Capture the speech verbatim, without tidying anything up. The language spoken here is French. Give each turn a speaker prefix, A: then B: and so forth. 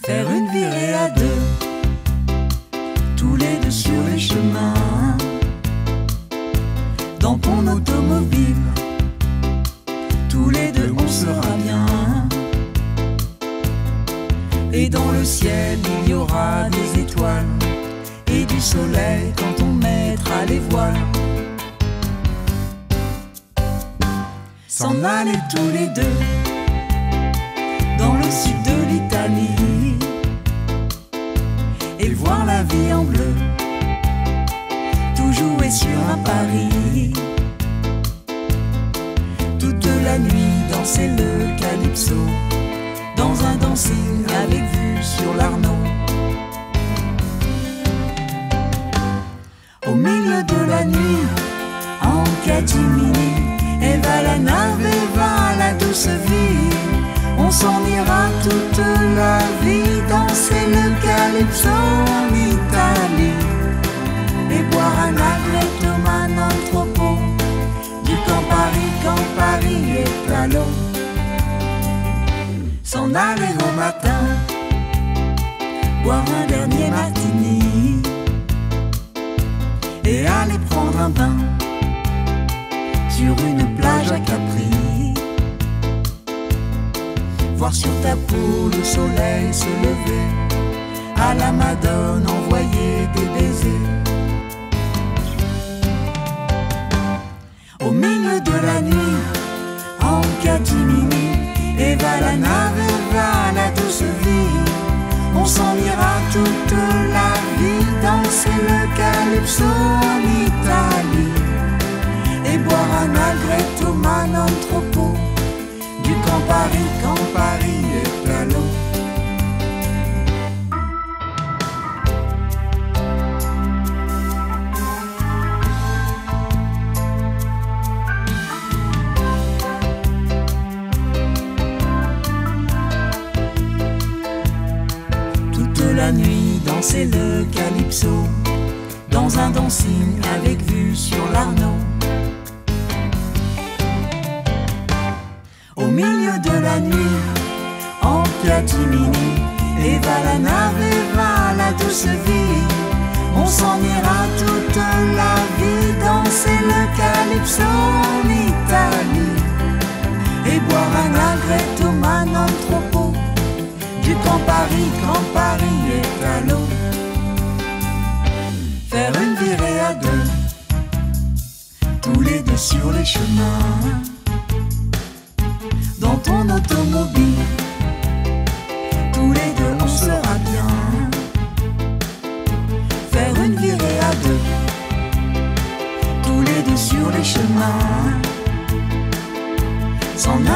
A: faire une virée à deux, tous les deux sur les chemins, dans ton automobile, tous les deux on sera bien. Et dans le ciel il y aura des étoiles et du soleil quand on mettra les voiles. S'en aller tous les deux dans le sud de l'Italie et voir la vie en bleu, tout jouer sur un Paris. Toute la nuit danser le calypso dans un dancing avec vue sur l'Arno. Au milieu de la nuit, en catimini, et va la nave et va la douce vie. On s'en ira toute la vie danser le calypso en Italie et boire un agretto man entrepôt du Campari quand Paris est à l'eau. S'en aller au matin, boire un dernier martini et aller prendre un bain sur une plage à Capri. Voir sur ta peau le soleil se lever, à la Madone envoyer des baisers. Au milieu de la nuit, en catimini, et va la nave et va la douce vie. On s'en ira toute la vie danser le calypso en Italie et boire un agretto man entrepôt du Campari quand Paris est à l'eau. La nuit danser le calypso dans un dancing avec vue sur l'Arno. Au milieu de la nuit, en catimini, et va la nave et va la douce vie. On s'en ira toute la vie danser le calypso en Italie et boire un agretto man entrepôt du Campari quand Paris est à l'eau. Faire une virée à deux, tous les deux sur les chemins, dans ton automobile, tous les deux on sera bien. Faire une virée à deux, tous les deux sur les chemins, s'en